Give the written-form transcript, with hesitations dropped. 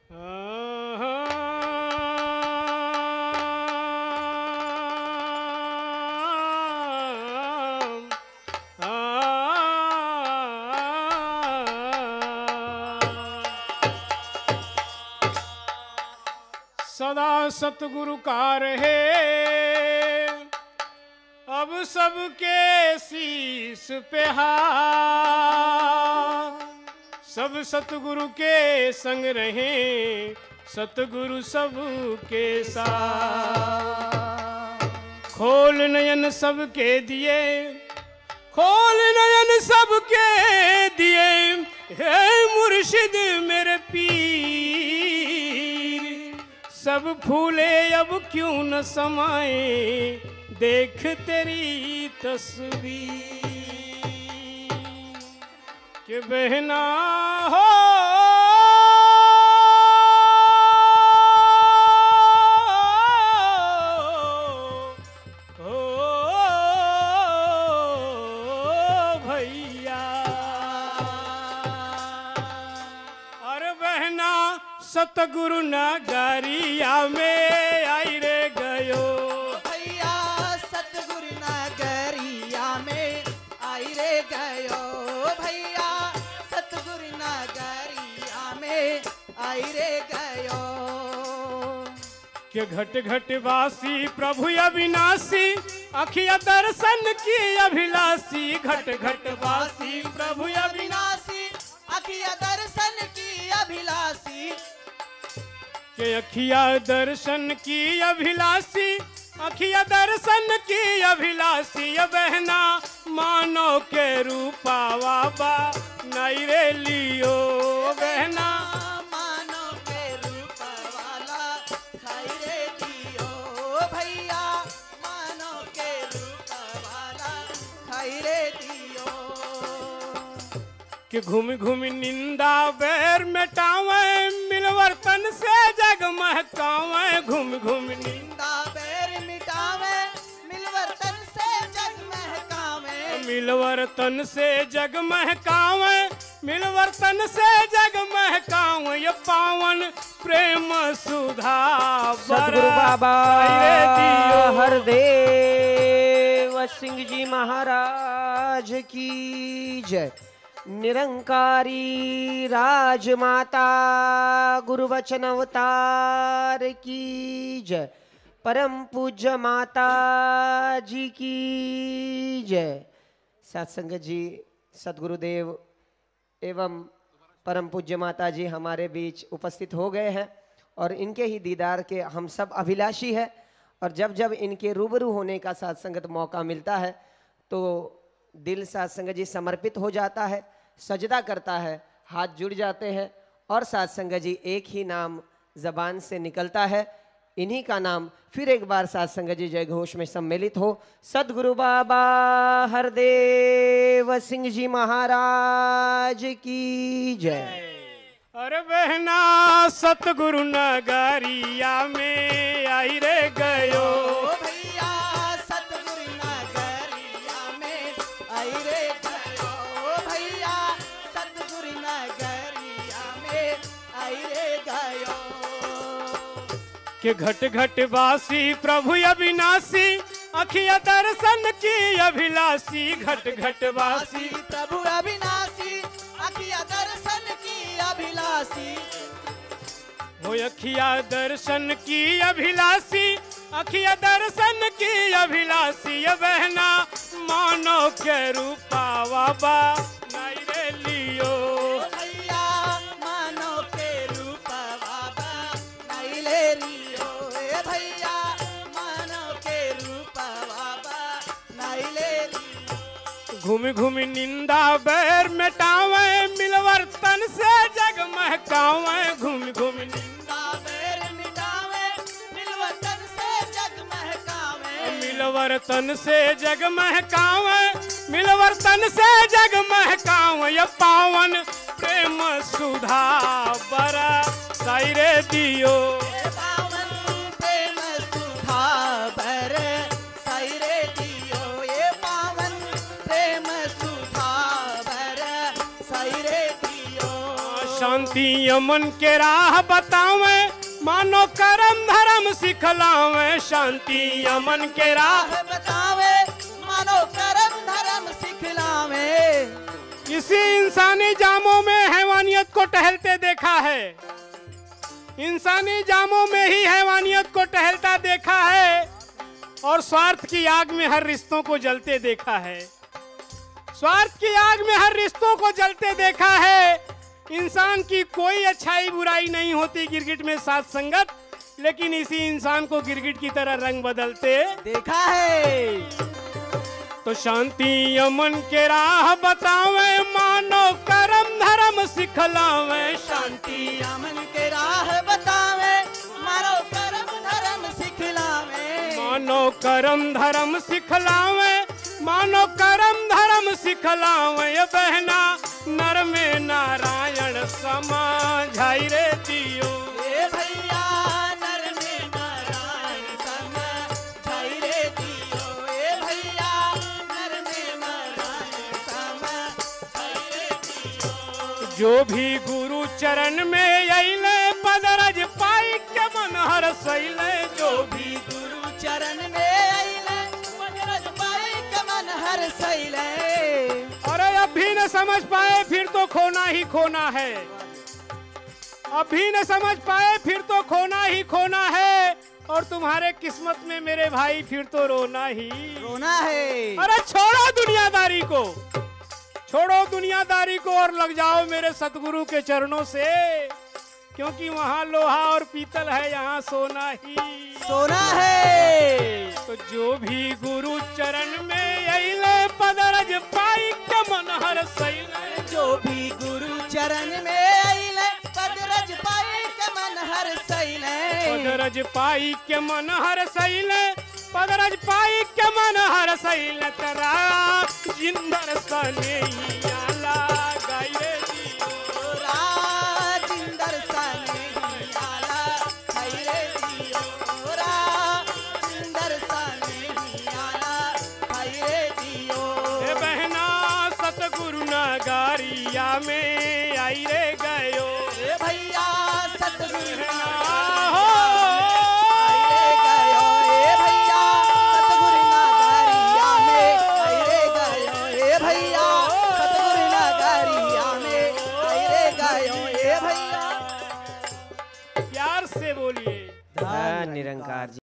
सदा सतगुरु का रहे अब सबके शीस पे हाथ, सब सतगुरु के संग रहे सतगुरु सबके साथ। खोल नयन सबके दिए, खोल नयन सबके दिए, हे मुर्शिद मेरे पीर। सब फूले अब क्यों न समाए देख तेरी तस्वीर। कि बहना हो भैया, अरे बहना सतगुरु नगरिया में आई रे गयो। भैया सतगुरु नगरिया में आई रे गयो। भैया सतगुरु नगरिया में आई रे गयो। के घट घट वासी प्रभु अविनाशी, अखिया दर्शन की अभिलाषी। घट घट वासी प्रभु अविनाशी, अखिया दर्शन की अभिलाषी। के अखिया दर्शन की अभिलाषी, अखिया दर्शन की अभिलाषी। बहना मानो के रूपावा बा नहीं रे लियो। बहना मानो के रूपवाला खाई रे दियो। भैया मानो के रूपवाला खाई रे दियो। कि घूम घूम निंदा बैर मिटावे, मिलवर्तन से जग महकावे। घूम घूम निंदा बैर मिटावे, मिलवर्तन से जग महकावे। मिलवर्तन से जग महकावे, मिलवर्तन से जग महकावे। ये पावन प्रेम सुधा सद्गुरु बाबा हरदेव सिंह जी महाराज की जय। निरंकारी राजमाता गुरुवचन अवतार की जय। परम पूज्य माता जी की जय। सत्संगत जी, सद्गुरुदेव एवं परम पूज्य माता जी हमारे बीच उपस्थित हो गए हैं और इनके ही दीदार के हम सब अभिलाषी है। और जब जब इनके रूबरू होने का सत्संगत मौका मिलता है तो दिल सत्संगत जी समर्पित हो जाता है, सजदा करता है, हाथ जुड़ जाते हैं और सत्संगत जी एक ही नाम जबान से निकलता है, इन्हीं का नाम। फिर एक बार सत्संगत जी जय घोष में सम्मिलित हो। सद्गुरु बाबा हरदेव सिंह जी महाराज की जय। अरे बहना सतगुरु नगरिया में आई रे गयो। भैया सतगुरु नगरिया में आई रे गयो। भैया सतगुरु नगरिया में आई रे गयो। के घट घट वासी प्रभु अविनाशी, अखिया दर्शन की अभिलाषी। घट घट वासी प्रभु अविनाशी, अखिया दर्शन की अभिलाषी। हो अखिया दर्शन की अभिलाषी, अखिया दर्शन की अभिलाषी। बहना मानो के रूपावा बा नहीं रे लियो। भैया मानो के रूपवा बा नहीं ले लियो। भैया मानो के रूपवा बा नहीं ले लियो। घूम घूम निंदा बैर मिटावे, मिलवर्तन से जग महकावे। घूम घूम निंदा बैर मिटावे, मिलवर्तन से जग महकावे। मिलवर्तन से जग महकावे, मिलवर्तन से जग महकावे। ये पावन प्रेम सुधा बरा साइरे दियो। पावन प्रेम सुधा बर साइरे दियो। ये पावन प्रेम सुधा बर साइरे दियो। शांति शांति अमन के राह बतावे, मानो करम धर्म सिखलावे। शांति अमन के राह राह बतावे, मानो करम धर्म सिखलावे। इसी इंसानी जामों में हैवानियत को टहलते देखा है, इंसानी जामों में ही हैवानियत को टहलता देखा है, और स्वार्थ की आग में हर रिश्तों को जलते देखा है। स्वार्थ की आग में हर रिश्तों को जलते देखा है। इंसान की कोई अच्छाई बुराई नहीं होती गिरगिट में साथ संगत, लेकिन इसी इंसान को गिरगिट की तरह रंग बदलते देखा है। तो शांति अमन के राह बतावे, मानो करम धर्म सिखलावे। शांति अमन के राह बतावे, मानो करम धर्म सिखलावे। मानो करम धर्म सिखलावे, मानो करम धर्म सिखलावे। ये बहना नर में नारायण समझाई रे दियो। ए भैया नर में नारायण समझाई रे दियो। ए भैया नर में नारायण समझाई रे दियो। जो भी गुरु चरण में अइले, पदरज पाई के मन हर सैले। जो भी गुरु चरण में अइले, पदरज पाई के मन हर सैले। अरे अब भी न समझ पाए फिर तो खोना ही खोना है। अब भी न समझ पाए फिर तो खोना ही खोना है, और तुम्हारे किस्मत में मेरे भाई फिर तो रोना ही रोना है। अरे छोड़ो दुनियादारी को, छोड़ो दुनियादारी को और लग जाओ मेरे सतगुरु के चरणों से, क्योंकि वहाँ लोहा और पीतल है, यहाँ सोना ही सोना है। तो जो भी गुरु चरण में अइले, पदरज पाई के मन हर सैले। जो भी गुरु चरण में अइले, पदरज पाई के मन हर सैले। पदरज पाई के मन हर सैले, पदरज पाई के मन हर सैले। तरा जिंदर सने आला गाये दियो। राजिंदर सने आला खैरे दियो। राजिंदर सने आला खैरे दियो। ए बहना सतगुरु नगरिया में आई रे गयो। ए भैया सतगुरु हो रे गयो। ए भैया सतगुरु नगरिया में आई रे गयो। ए भैया सतगुरु नगरिया में आई रे गयो। ए भैया प्यार से बोलिए। धन निरंकार जी।